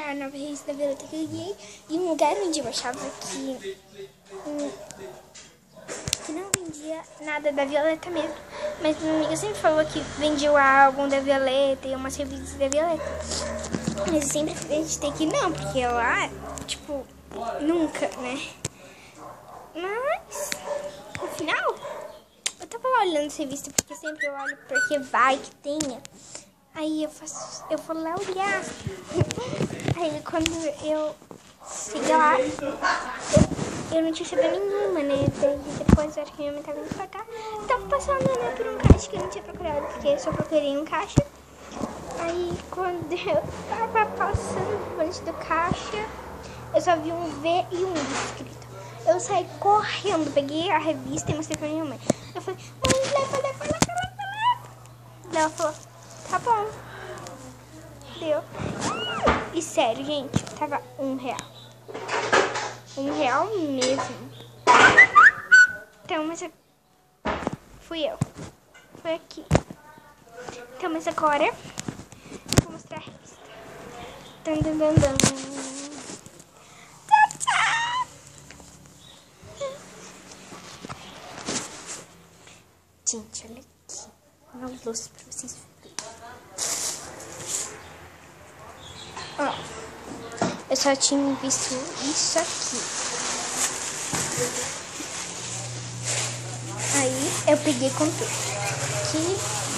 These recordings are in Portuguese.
comprar a nova revista da Violeta que eu ganhei em um lugar onde eu achava que não vendia nada da Violeta mesmo. Mas minha amiga sempre falou que vendia o álbum da Violeta e umas revistas da Violeta. Mas eu sempre acreditei que não, porque lá, tipo, nunca, né? Mas, no final, eu tava lá olhando essa revista, porque sempre eu olho, porque vai que tenha. Aí eu vou lá olhar. Aí quando eu cheguei lá, eu não tinha chegado nenhuma, né? Daí depois eu acho que minha mãe tava indo pra cá. Tava passando, né, por um caixa que eu não tinha procurado, porque eu só procurei um caixa. Aí quando eu tava passando por do caixa, eu só vi um V e um I escrito. Eu saí correndo, peguei a revista e mostrei pra minha mãe. Eu falei, mãe, leva. Daí ela falou, tá bom. Deu. E sério, gente, tava R$1. R$1 mesmo. Então, mas fui eu. Foi aqui. Então, mas agora eu vou mostrar a revista. Dan. Tchau. Gente, olha aqui. Uma luz pra vocês verem. Ó, eu só tinha visto isso aqui. Aí eu peguei com tudo. Aqui.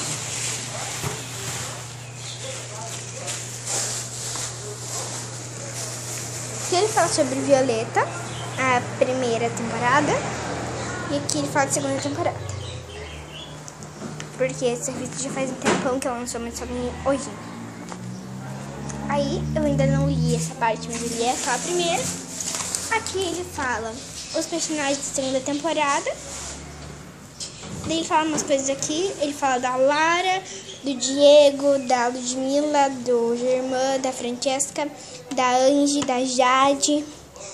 Aqui ele fala sobre Violeta, a primeira temporada. E aqui ele fala da segunda temporada. Porque essa revista já faz um tempão que ela lançou, mas só ganhei hoje. Aí eu ainda não li essa parte, mas eu li só a primeira. Aqui ele fala os personagens da segunda temporada. Daí ele fala umas coisas aqui. Ele fala da Lara, do Diego, da Ludmilla, do Germán, da Francesca, da Angie, da Jade,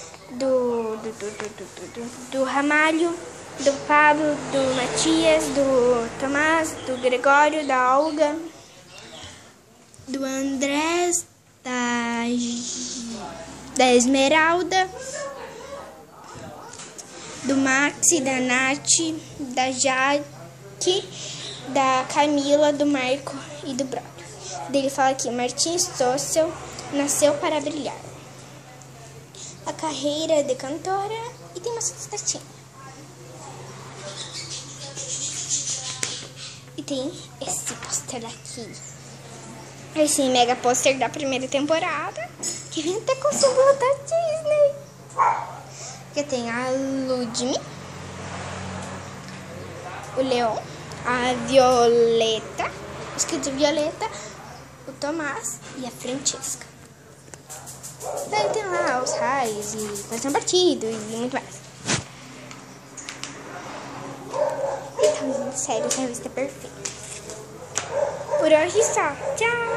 do Ramalho, do Pablo, do Matias, do Tomás, do Gregório, da Olga, do Andrés, da Esmeralda, do Maxi, da Nath, da Jaque, da Camila, do Marco e do Braulio. Daí ele fala aqui, Martins Stossel nasceu para brilhar. A carreira de cantora e tem uma estatinha. E tem esse pôster aqui. Esse mega pôster da primeira temporada. Que vem até com o símbolo da Disney. Que tem a Ludmilla, o Leon, a Violeta, escrito Violeta, o Tomás e a Francesca. Daí tem lá os raios e coração partido e muito mais. Então, gente, sério, essa revista é perfeita. Por hoje só. Tchau!